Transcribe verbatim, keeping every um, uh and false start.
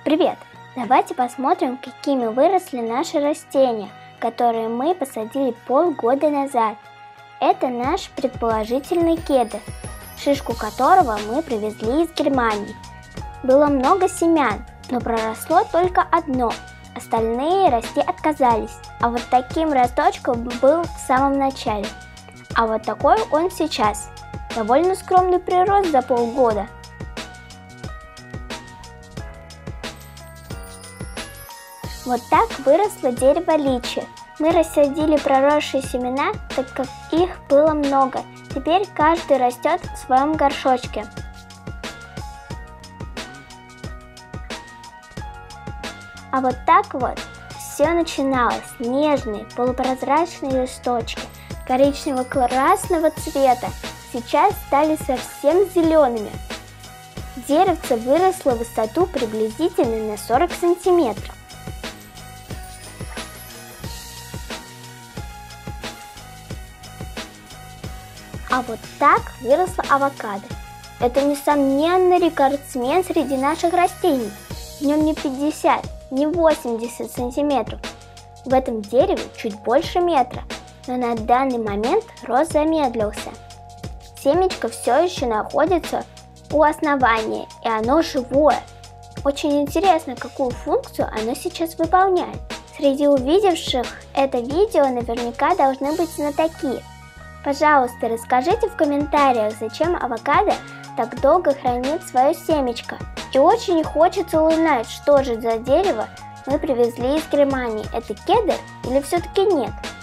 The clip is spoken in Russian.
Привет! Давайте посмотрим, какими выросли наши растения, которые мы посадили полгода назад. Это наш предположительный кедр, шишку которого мы привезли из Германии. Было много семян, но проросло только одно, остальные расти отказались. А вот таким росточком был в самом начале. А вот такой он сейчас. Довольно скромный прирост за полгода. Вот так выросло дерево личи. Мы рассадили проросшие семена, так как их было много. Теперь каждый растет в своем горшочке. А вот так вот все начиналось. Нежные полупрозрачные листочки коричнево-красного цвета сейчас стали совсем зелеными. Деревце выросло в высоту приблизительно на сорок сантиметров. А вот так выросло авокадо. Это, несомненно, рекордсмен среди наших растений. В нем не пятьдесят, не восемьдесят сантиметров. В этом дереве чуть больше метра, но на данный момент рост замедлился. Семечко все еще находится у основания, и оно живое. Очень интересно, какую функцию оно сейчас выполняет. Среди увидевших это видео наверняка должны быть знатоки. Пожалуйста, расскажите в комментариях, зачем авокадо так долго хранит свое семечко. И очень хочется узнать, что же за дерево мы привезли из Германии. Это кедр или все-таки нет?